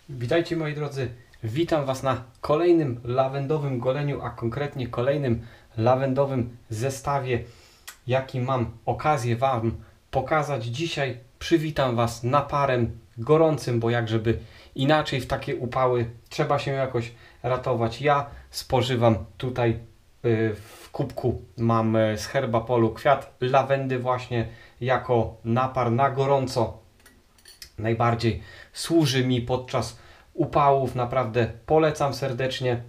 Witajcie moi drodzy, witam Was na kolejnym lawendowym goleniu, a konkretnie kolejnym lawendowym zestawie, jaki mam okazję Wam pokazać dzisiaj. Przywitam Was naparem gorącym, bo jak żeby inaczej w takie upały trzeba się jakoś ratować. Ja spożywam tutaj w kubku, mam z Herbapolu kwiat lawendy właśnie jako napar na gorąco. Najbardziej służy mi podczas upałów, naprawdę polecam serdecznie.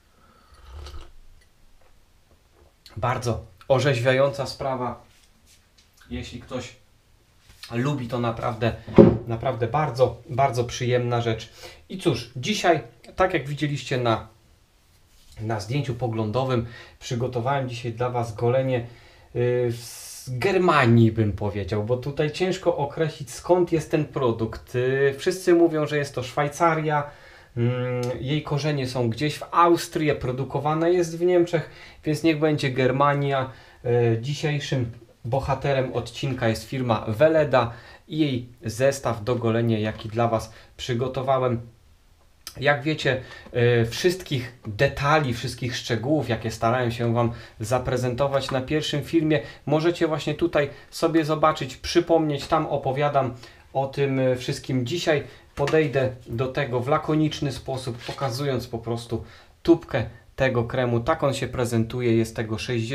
Bardzo orzeźwiająca sprawa. Jeśli ktoś lubi, to naprawdę bardzo przyjemna rzecz. I cóż, dzisiaj, tak jak widzieliście na zdjęciu poglądowym, przygotowałem dzisiaj dla Was golenie z Germanii, bym powiedział, bo tutaj ciężko określić, skąd jest ten produkt. Wszyscy mówią, że jest to Szwajcaria, jej korzenie są gdzieś w Austrii, produkowana jest w Niemczech, więc niech będzie Germania. Dzisiejszym bohaterem odcinka jest firma Weleda i jej zestaw do golenia, jaki dla Was przygotowałem. Jak wiecie, wszystkich detali, wszystkich szczegółów, jakie starałem się Wam zaprezentować na pierwszym filmie, możecie właśnie tutaj sobie zobaczyć, przypomnieć, tam opowiadam o tym wszystkim. Dzisiaj podejdę do tego w lakoniczny sposób, pokazując po prostu tubkę tego kremu. Tak on się prezentuje, jest tego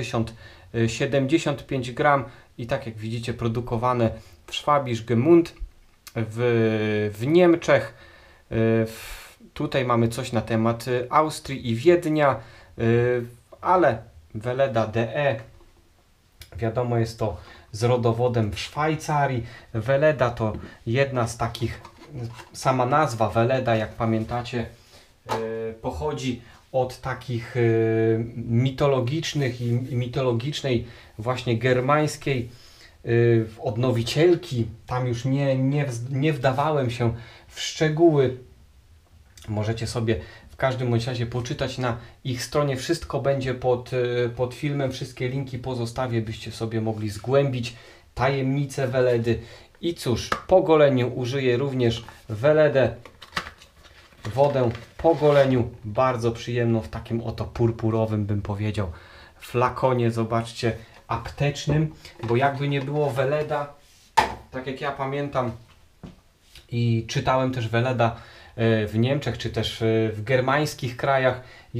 75 gram i tak jak widzicie, produkowane w Schwabisch Gmünd w Niemczech. Tutaj mamy coś na temat Austrii i Wiednia, ale Weleda DE, wiadomo, jest to z rodowodem w Szwajcarii. Weleda to jedna z takich, sama nazwa Weleda, jak pamiętacie, pochodzi od takich mitologicznych i mitologicznej właśnie germańskiej odnowicielki. Tam już nie wdawałem się w szczegóły. Możecie sobie w każdym bądź razie poczytać na ich stronie. Wszystko będzie pod filmem. Wszystkie linki pozostawię, byście sobie mogli zgłębić tajemnice Weledy. I cóż, po goleniu użyję również Weledę, wodę po goleniu, bardzo przyjemną, w takim oto purpurowym, bym powiedział, flakonie, zobaczcie, aptecznym, bo jakby nie było Weleda, tak jak ja pamiętam i czytałem też Weleda w Niemczech, czy też w germańskich krajach,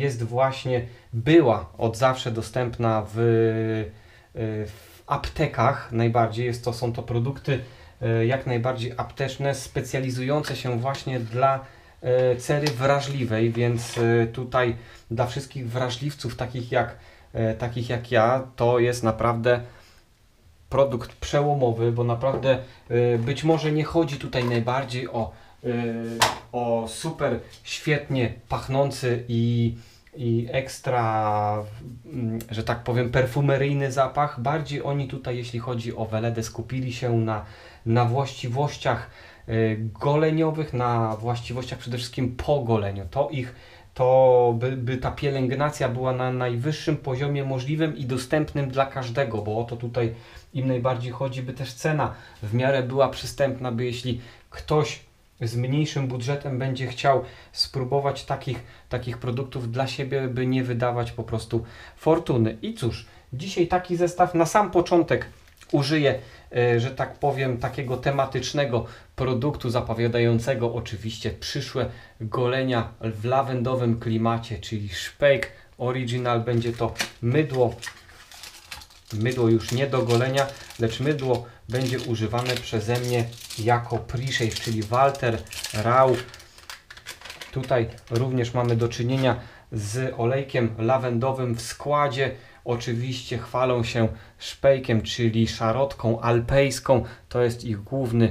była od zawsze dostępna w aptekach najbardziej. Są to produkty jak najbardziej apteczne, specjalizujące się właśnie dla cery wrażliwej, więc tutaj dla wszystkich wrażliwców, takich jak ja, to jest naprawdę produkt przełomowy, bo naprawdę być może nie chodzi tutaj najbardziej o super świetnie pachnący i ekstra, że tak powiem, perfumeryjny zapach. Bardziej oni tutaj, jeśli chodzi o Weledę, skupili się na właściwościach goleniowych, na właściwościach przede wszystkim po goleniu. By ta pielęgnacja była na najwyższym poziomie możliwym i dostępnym dla każdego, bo o to tutaj im najbardziej chodzi, by też cena w miarę była przystępna, by jeśli ktoś z mniejszym budżetem będzie chciał spróbować takich produktów dla siebie, by nie wydawać po prostu fortuny. I cóż, dzisiaj taki zestaw. Na sam początek użyję, że tak powiem, takiego tematycznego produktu zapowiadającego oczywiście przyszłe golenia w lawendowym klimacie, czyli Speck Original. Będzie to mydło już nie do golenia, lecz mydło będzie używane przeze mnie jako pre-shave, czyli Walter Rau. Tutaj również mamy do czynienia z olejkiem lawendowym w składzie. Oczywiście chwalą się Speckiem, czyli szarotką alpejską. To jest ich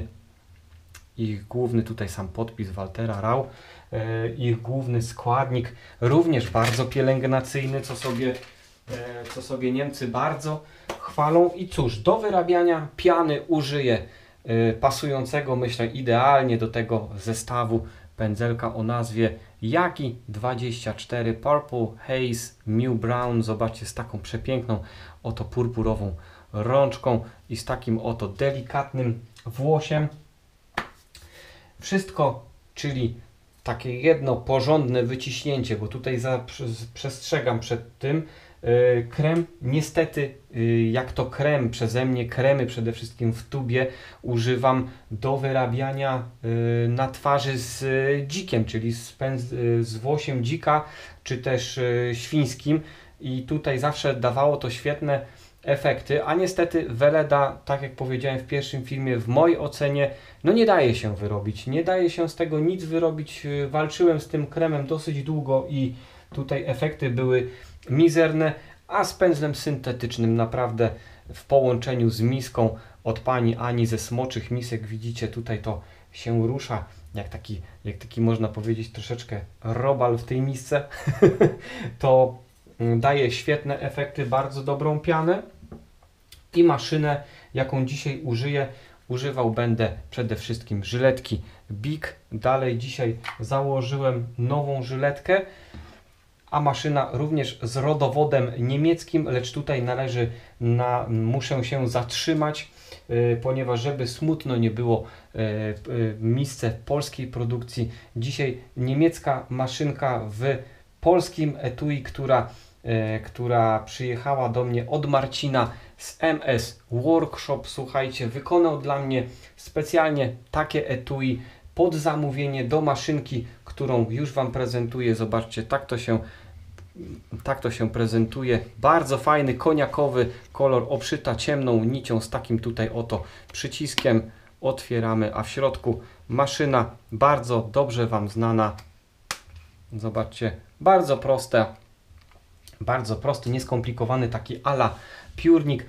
główny tutaj sam podpis Waltera Rau. Ich główny składnik, również bardzo pielęgnacyjny, co sobie Niemcy bardzo chwalą. I cóż, do wyrabiania piany użyję pasującego, myślę, idealnie do tego zestawu pędzelka o nazwie Yagi 24 Purple Haze Mew Brown. Zobaczcie, z taką przepiękną oto purpurową rączką i z takim oto delikatnym włosiem. Wszystko, czyli takie jedno porządne wyciśnięcie, bo tutaj przestrzegam przed tym. Krem, niestety, jak to krem przeze mnie, kremy przede wszystkim w tubie używam do wyrabiania na twarzy z dzikiem, czyli z włosiem dzika, czy też świńskim, i tutaj zawsze dawało to świetne efekty, a niestety Weleda, tak jak powiedziałem w pierwszym filmie, w mojej ocenie, no nie daje się wyrobić, nie daje się z tego nic wyrobić. Walczyłem z tym kremem dosyć długo i tutaj efekty były mizerne, a z pędzlem syntetycznym naprawdę w połączeniu z miską od pani Ani ze Smoczych Misek, widzicie tutaj to się rusza jak taki można powiedzieć troszeczkę robal w tej misce, to daje świetne efekty, bardzo dobrą pianę. I maszynę, jaką dzisiaj używał będę przede wszystkim żyletki Big. Dalej dzisiaj założyłem nową żyletkę, a maszyna również z rodowodem niemieckim, lecz tutaj muszę się zatrzymać, ponieważ żeby smutno nie było miejsce polskiej produkcji. Dzisiaj niemiecka maszynka w polskim etui, która przyjechała do mnie od Marcina z MS Workshop. Słuchajcie, wykonał dla mnie specjalnie takie etui pod zamówienie do maszynki, którą już Wam prezentuję. Zobaczcie, tak to się prezentuje. Bardzo fajny, koniakowy kolor, obszyta ciemną nicią z takim tutaj oto przyciskiem. Otwieramy, a w środku maszyna bardzo dobrze Wam znana. Zobaczcie, bardzo prosty, nieskomplikowany, taki ala piórnik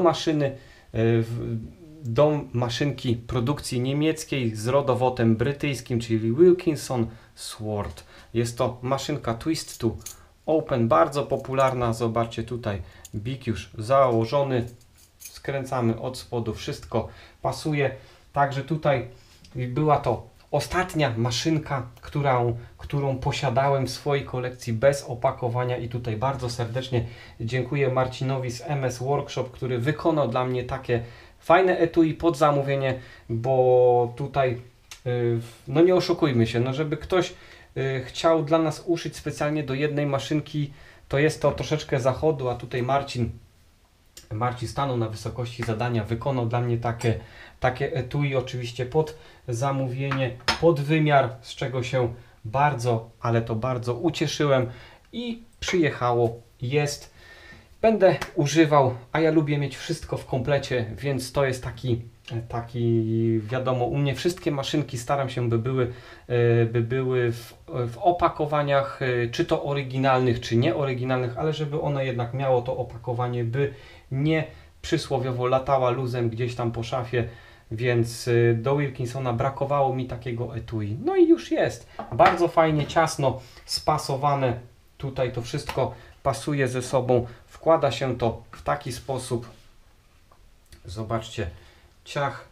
do maszynki produkcji niemieckiej z rodowodem brytyjskim, czyli Wilkinson Sword. Jest to maszynka Twist to Open, bardzo popularna. Zobaczcie, tutaj Big już założony, skręcamy od spodu, wszystko pasuje. Także tutaj była to ostatnia maszynka, którą posiadałem w swojej kolekcji bez opakowania, i tutaj bardzo serdecznie dziękuję Marcinowi z MS Workshop, który wykonał dla mnie takie fajne etui pod zamówienie, bo tutaj no nie oszukujmy się, no żeby ktoś chciał dla nas uszyć specjalnie do jednej maszynki, to jest to troszeczkę zachodu, a tutaj Marcin stanął na wysokości zadania, wykonał dla mnie takie etui, oczywiście pod zamówienie, pod wymiar, z czego się bardzo, ale to bardzo ucieszyłem i przyjechało, jest. Będę używał, a ja lubię mieć wszystko w komplecie, więc to jest taki wiadomo, u mnie wszystkie maszynki staram się, by były w opakowaniach, czy to oryginalnych, czy nieoryginalnych, ale żeby ono jednak miało to opakowanie, by nie przysłowiowo latała luzem gdzieś tam po szafie, więc do Wilkinsona brakowało mi takiego etui. No i już jest. Bardzo fajnie, ciasno spasowane. Tutaj to wszystko pasuje ze sobą. Wkłada się to w taki sposób. Zobaczcie. Ciach.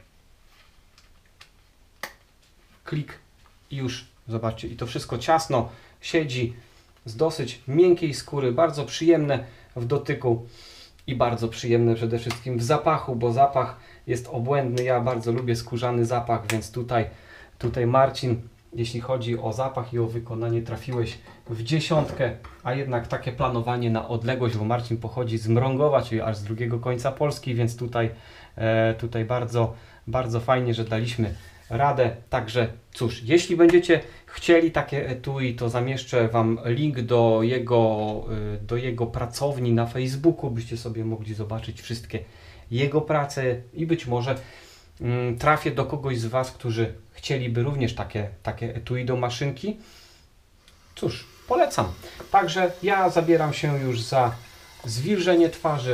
Klik i już. Zobaczcie. I to wszystko ciasno siedzi z dosyć miękkiej skóry. Bardzo przyjemne w dotyku i bardzo przyjemne przede wszystkim w zapachu, bo zapach jest obłędny. Ja bardzo lubię skórzany zapach, więc tutaj Marcin, jeśli chodzi o zapach i o wykonanie, trafiłeś w 10, a jednak takie planowanie na odległość, bo Marcin pochodzi z Mrągowa, czyli aż z drugiego końca Polski, więc tutaj bardzo, bardzo fajnie, że daliśmy radę. Także cóż, jeśli będziecie chcieli takie etui, to zamieszczę Wam link do jego pracowni na Facebooku, byście sobie mogli zobaczyć wszystkie jego prace i być może trafię do kogoś z Was, którzy chcieliby również takie etui do maszynki. Cóż, polecam. Także ja zabieram się już za zwilżenie twarzy.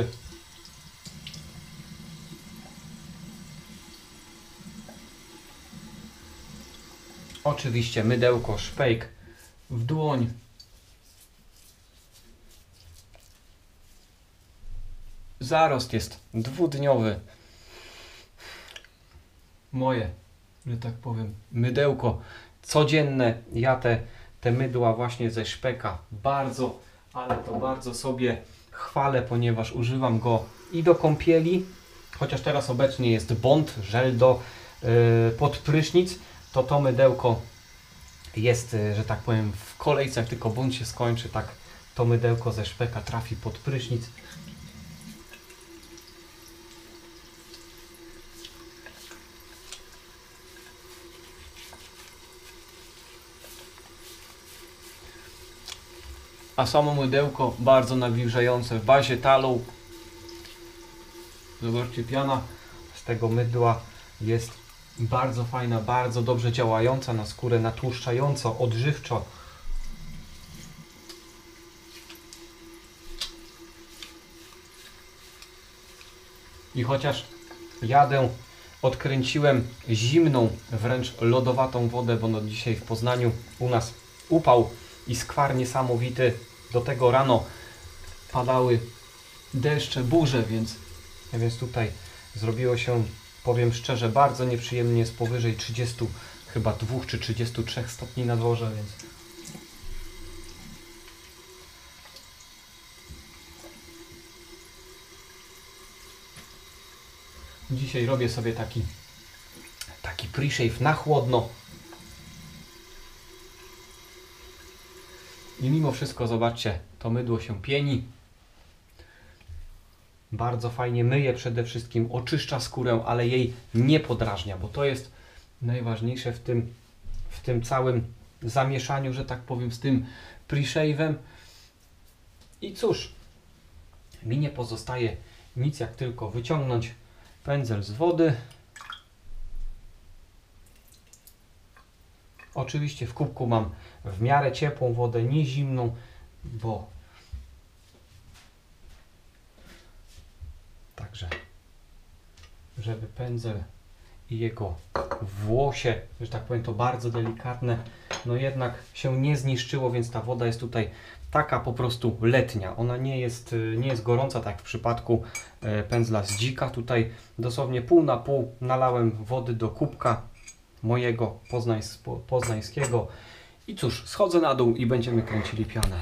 Oczywiście mydełko, szpejk w dłoń. Zarost jest dwudniowy. Moje, że tak powiem, mydełko codzienne. Ja te mydła właśnie ze szpeka bardzo, ale to bardzo sobie chwalę, ponieważ używam go i do kąpieli, chociaż teraz obecnie jest Bond, żel pod prysznic, to mydełko jest, że tak powiem, w kolejce, jak tylko bunt się skończy, tak to mydełko ze szpeka trafi pod prysznic. A samo mydełko bardzo nawilżające w bazie talu. Zobaczcie, piana z tego mydła jest bardzo fajna, bardzo dobrze działająca na skórę, natłuszczająco, odżywczo. I chociaż jadę, odkręciłem zimną, wręcz lodowatą wodę, bo no dzisiaj w Poznaniu u nas upał i skwar niesamowity. Do tego rano padały deszcze, burze, więc tutaj zrobiło się, powiem szczerze, bardzo nieprzyjemnie, jest powyżej 30, chyba 2 czy 33 stopni na dworze, więc dzisiaj robię sobie taki pre-shave na chłodno. I mimo wszystko, zobaczcie, to mydło się pieni. Bardzo fajnie myje przede wszystkim, oczyszcza skórę, ale jej nie podrażnia, bo to jest najważniejsze w tym całym zamieszaniu, że tak powiem, z tym pre-shave'em. I cóż, mi nie pozostaje nic jak tylko wyciągnąć pędzel z wody. Oczywiście w kubku mam w miarę ciepłą wodę, nie zimną, bo także, żeby pędzel i jego włosie, że tak powiem, to bardzo delikatne, no jednak się nie zniszczyło, więc ta woda jest tutaj taka po prostu letnia. Ona nie jest gorąca, tak jak w przypadku pędzla z dzika. Tutaj dosłownie pół na pół nalałem wody do kubka mojego poznańskiego. I cóż, schodzę na dół i będziemy kręcili pianę.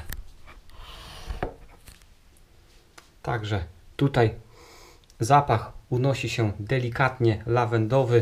Także tutaj zapach unosi się delikatnie lawendowy.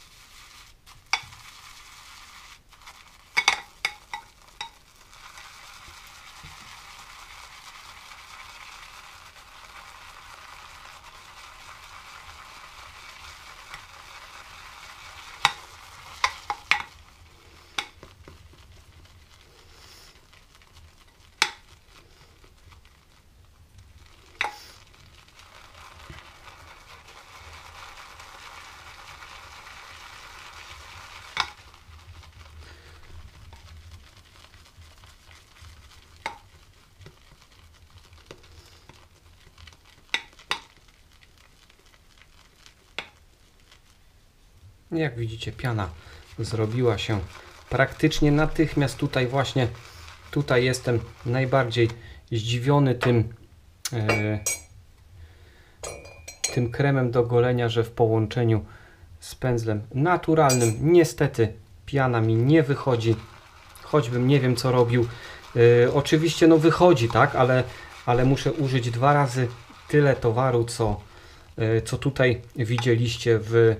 Jak widzicie, piana zrobiła się praktycznie natychmiast. Tutaj jestem najbardziej zdziwiony tym kremem do golenia, że w połączeniu z pędzlem naturalnym niestety piana mi nie wychodzi, choćbym nie wiem co robił. Oczywiście no wychodzi, tak, ale muszę użyć 2 razy tyle towaru, co tutaj widzieliście w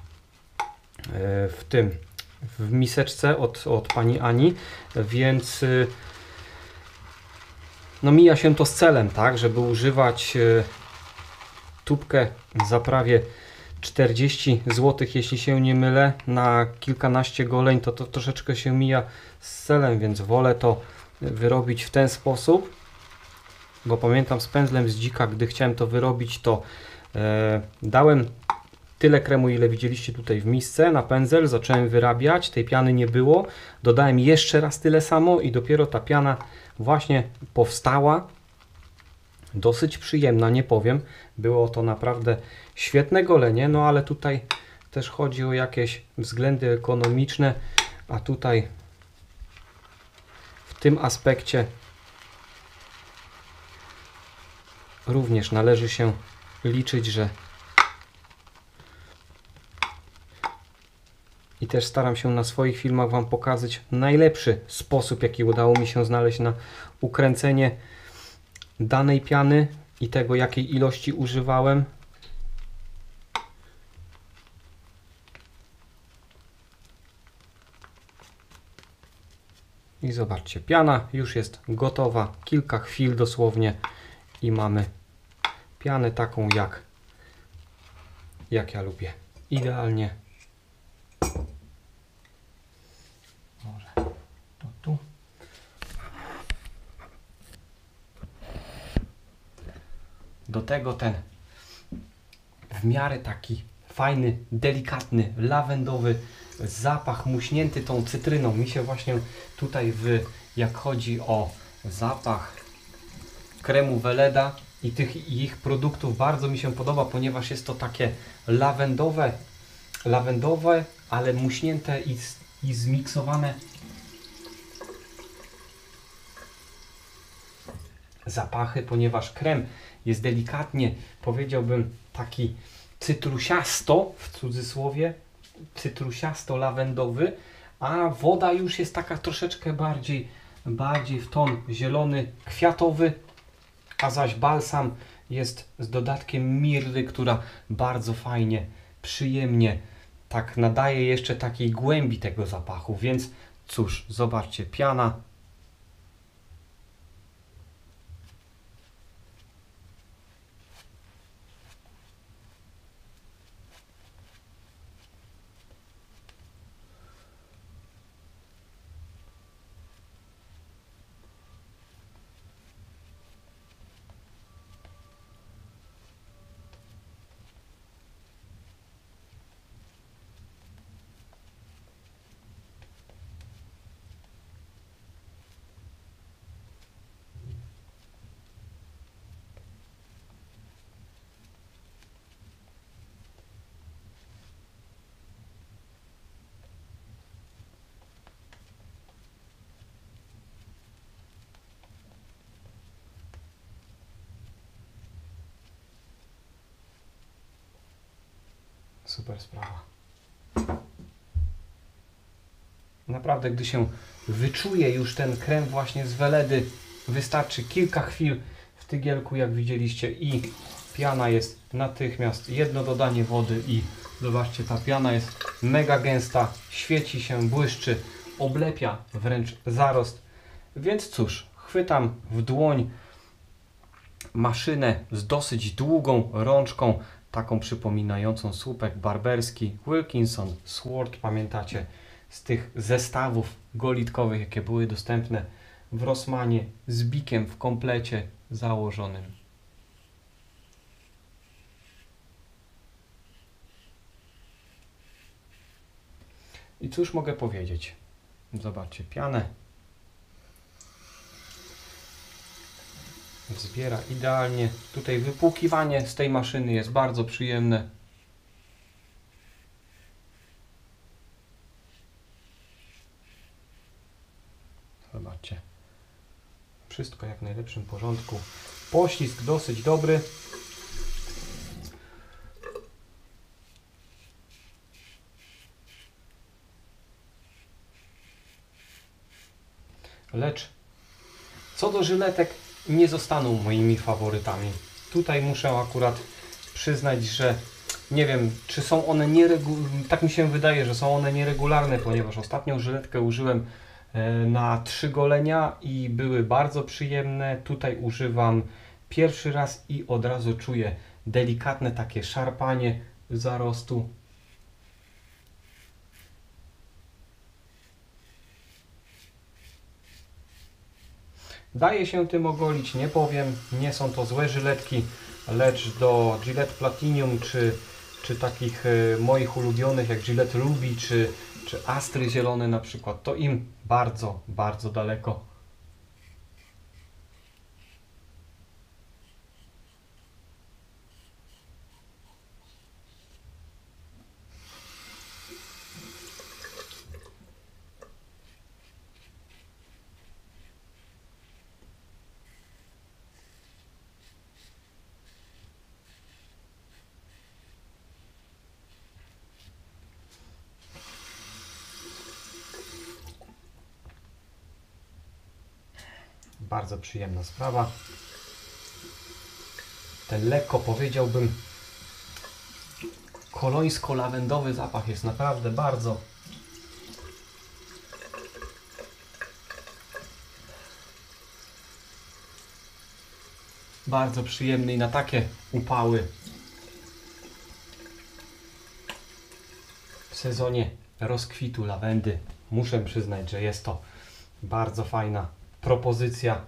miseczce od pani Ani, więc no mija się to z celem, tak, żeby używać tubkę za prawie 40 zł, jeśli się nie mylę, na kilkanaście goleń, to troszeczkę się mija z celem, więc wolę to wyrobić w ten sposób, bo pamiętam z pędzlem z dzika, gdy chciałem to wyrobić, to dałem tyle kremu, ile widzieliście tutaj w misce, na pędzel, zacząłem wyrabiać, tej piany nie było, dodałem jeszcze raz tyle samo i dopiero ta piana właśnie powstała. Dosyć przyjemna, nie powiem, było to naprawdę świetne golenie, no ale tutaj też chodzi o jakieś względy ekonomiczne, a tutaj w tym aspekcie również należy się liczyć, że i też staram się na swoich filmach Wam pokazać najlepszy sposób, jaki udało mi się znaleźć na ukręcenie danej piany i tego, jakiej ilości używałem. I zobaczcie, piana już jest gotowa. Kilka chwil dosłownie i mamy pianę taką jak ja lubię. Idealnie. Może to tu. Do tego ten w miarę taki fajny, delikatny, lawendowy zapach muśnięty tą cytryną. Mi się właśnie tutaj jak chodzi o zapach kremu Weleda i tych ich produktów bardzo mi się podoba, ponieważ jest to takie lawendowe, ale muśnięte i zmiksowane zapachy, ponieważ krem jest delikatnie, powiedziałbym, taki cytrusiasto, w cudzysłowie, cytrusiasto-lawendowy, a woda już jest taka troszeczkę bardziej w ton zielony, kwiatowy, a zaś balsam jest z dodatkiem mirry, która bardzo fajnie, przyjemnie tak nadaje jeszcze takiej głębi tego zapachu, więc cóż, zobaczcie, piana. Super sprawa. Naprawdę, gdy się wyczuje już ten krem właśnie z Weledy, wystarczy kilka chwil w tygielku, jak widzieliście, i piana jest natychmiast jedno dodanie wody i zobaczcie, ta piana jest mega gęsta, świeci się, błyszczy, oblepia wręcz zarost. Więc cóż, chwytam w dłoń maszynę z dosyć długą rączką, taką przypominającą słupek barberski Wilkinson Sword, pamiętacie, z tych zestawów golitkowych, jakie były dostępne w Rossmanie, z bikiem w komplecie założonym. I cóż mogę powiedzieć? Zobaczcie, pianę zbiera idealnie. Tutaj wypłukiwanie z tej maszyny jest bardzo przyjemne. Zobaczcie. Wszystko jak w najlepszym porządku. Poślizg dosyć dobry. Lecz co do żyletek, nie zostaną moimi faworytami. Tutaj muszę akurat przyznać, że nie wiem, czy są one tak mi się wydaje, że są one nieregularne, ponieważ ostatnią żyletkę użyłem na 3 golenia i były bardzo przyjemne. Tutaj używam pierwszy raz i od razu czuję delikatne takie szarpanie zarostu. Daje się tym ogolić, nie powiem, nie są to złe żyletki, lecz do Gillette Platinum czy takich moich ulubionych jak Gillette Ruby czy Astry zielone na przykład, to im bardzo, bardzo daleko. Bardzo przyjemna sprawa. Ten lekko, powiedziałbym, kolońsko-lawendowy zapach jest naprawdę bardzo Bardzo przyjemny i na takie upały w sezonie rozkwitu lawendy muszę przyznać, że jest to bardzo fajna propozycja.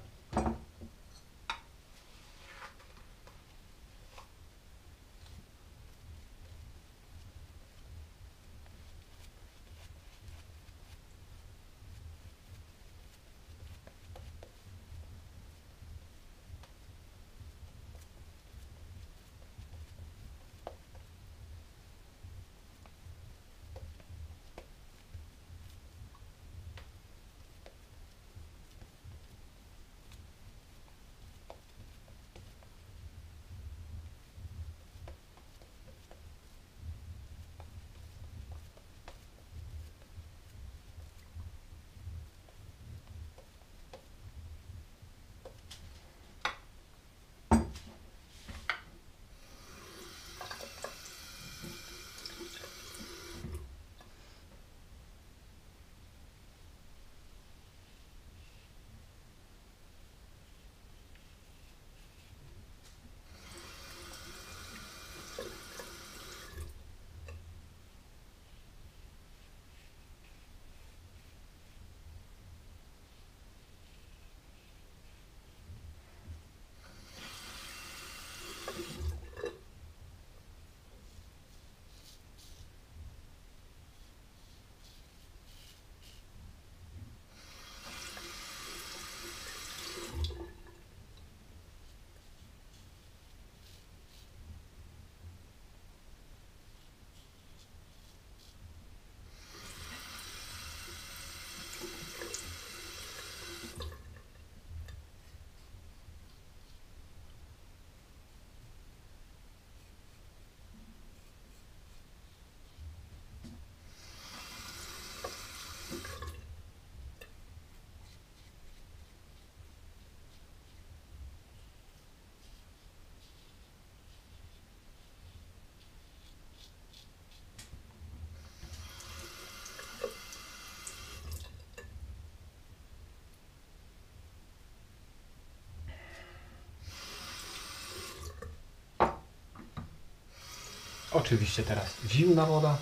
Oczywiście teraz zimna woda.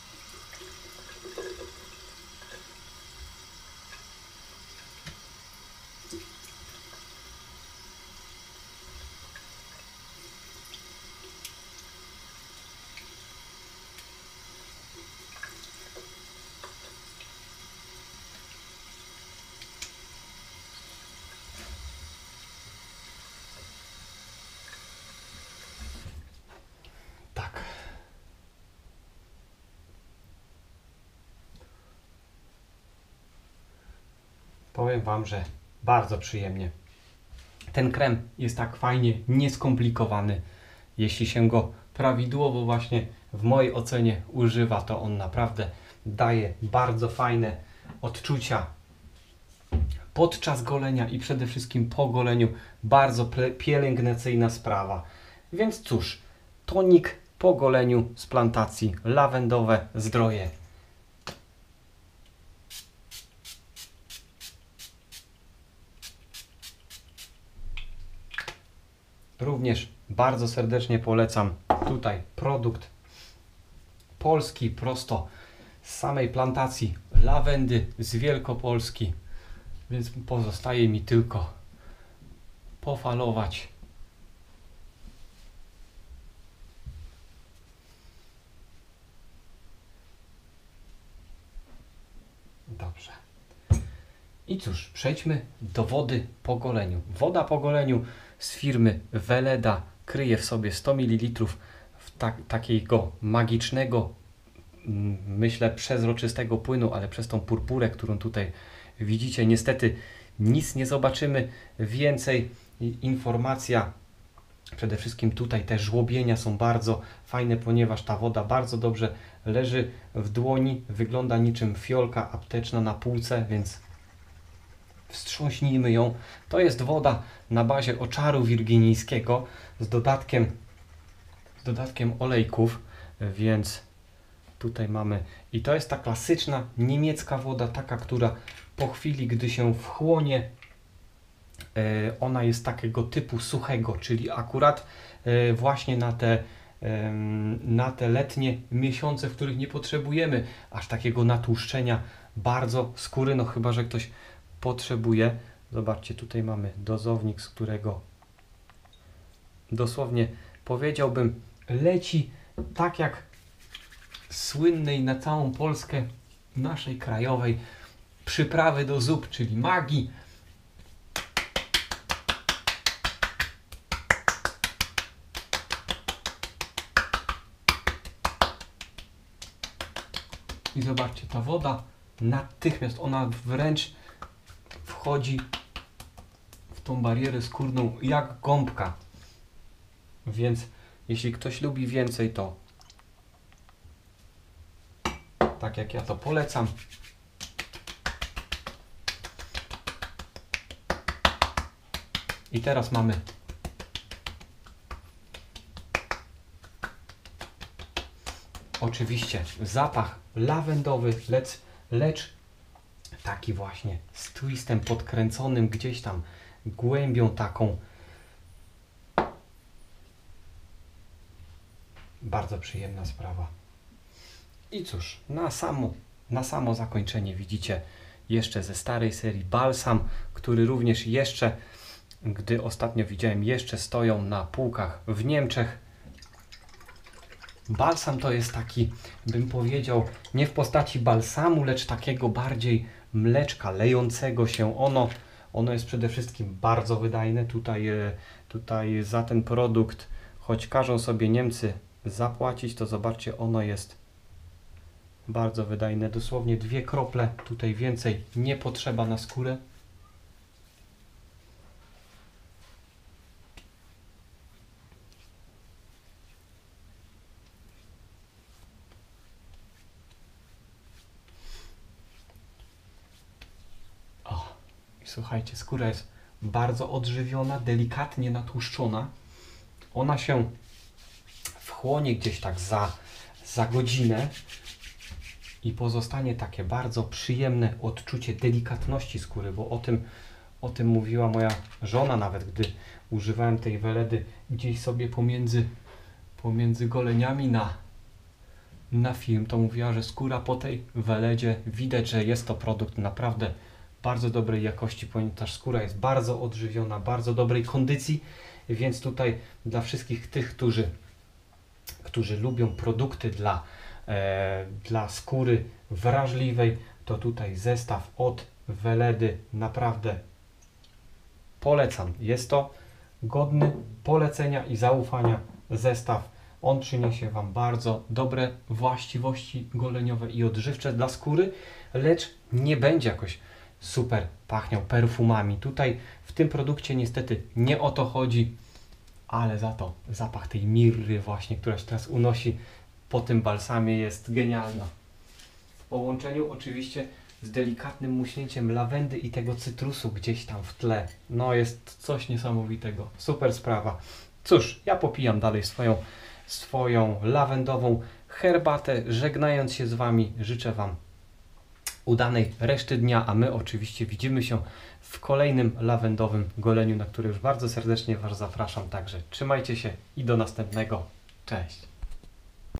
Tak. Powiem Wam, że bardzo przyjemnie. Ten krem jest tak fajnie nieskomplikowany. Jeśli się go prawidłowo właśnie w mojej ocenie używa, to on naprawdę daje bardzo fajne odczucia podczas golenia i przede wszystkim po goleniu. Bardzo pielęgnacyjna sprawa. Więc cóż, tonik po goleniu z plantacji Lawendowe Zdroje. Również bardzo serdecznie polecam tutaj produkt polski, prosto z samej plantacji lawendy z Wielkopolski. Więc pozostaje mi tylko pofalować. Dobrze. I cóż, przejdźmy do wody po goleniu. Woda po goleniu z firmy Weleda kryje w sobie 100 ml takiego magicznego, myślę, przezroczystego płynu, ale przez tą purpurę, którą tutaj widzicie, niestety nic nie zobaczymy więcej. Informacja, przede wszystkim tutaj te żłobienia są bardzo fajne, ponieważ ta woda bardzo dobrze leży w dłoni, wygląda niczym fiolka apteczna na półce, więc wstrząśnijmy ją. To jest woda na bazie oczaru wirginijskiego z dodatkiem olejków, więc tutaj mamy, i to jest ta klasyczna niemiecka woda, taka, która po chwili, gdy się wchłonie, Ona jest takiego typu suchego, czyli akurat właśnie na te letnie miesiące, w których nie potrzebujemy aż takiego natłuszczenia bardzo skóry, no chyba że ktoś potrzebuje. Zobaczcie, tutaj mamy dozownik, z którego dosłownie powiedziałbym leci tak jak słynnej na całą Polskę naszej krajowej przyprawy do zup, czyli Maggi. I zobaczcie, ta woda natychmiast, ona wręcz wchodzi w tą barierę skórną jak gąbka. Więc jeśli ktoś lubi więcej, to tak jak ja to polecam. I teraz mamy oczywiście zapach lawendowy, lecz taki właśnie z twistem podkręconym gdzieś tam głębią taką. Bardzo przyjemna sprawa. I cóż, na samo zakończenie widzicie jeszcze ze starej serii balsam, który również jeszcze, gdy ostatnio widziałem, jeszcze stoją na półkach w Niemczech. Balsam to jest taki, bym powiedział, nie w postaci balsamu, lecz takiego bardziej mleczka lejącego się. Ono jest przede wszystkim bardzo wydajne. Tutaj za ten produkt, choć każą sobie Niemcy zapłacić, to zobaczcie, ono jest bardzo wydajne. Dosłownie 2 krople, tutaj więcej nie potrzeba na skórę. Słuchajcie, skóra jest bardzo odżywiona, delikatnie natłuszczona. Ona się wchłonie gdzieś tak za godzinę i pozostanie takie bardzo przyjemne odczucie delikatności skóry, bo o tym mówiła moja żona, nawet gdy używałem tej Weledy gdzieś sobie pomiędzy goleniami na film, to mówiła, że skóra po tej Weledzie widać, że jest to produkt naprawdę bardzo dobrej jakości, ponieważ skóra jest bardzo odżywiona, bardzo dobrej kondycji, więc tutaj dla wszystkich tych, którzy lubią produkty dla skóry wrażliwej, to tutaj zestaw od Weledy naprawdę polecam. Jest to godny polecenia i zaufania zestaw. On przyniesie Wam bardzo dobre właściwości goleniowe i odżywcze dla skóry, lecz nie będzie jakoś super pachniał perfumami. Tutaj w tym produkcie niestety nie o to chodzi, ale za to zapach tej mirry właśnie, która się teraz unosi po tym balsamie, jest genialna. W połączeniu oczywiście z delikatnym muśnięciem lawendy i tego cytrusu gdzieś tam w tle. No jest coś niesamowitego. Super sprawa. Cóż, ja popijam dalej swoją lawendową herbatę. Żegnając się z Wami, życzę Wam udanej reszty dnia, a my oczywiście widzimy się w kolejnym lawendowym goleniu, na który już bardzo serdecznie Was zapraszam. Także trzymajcie się i do następnego. Cześć!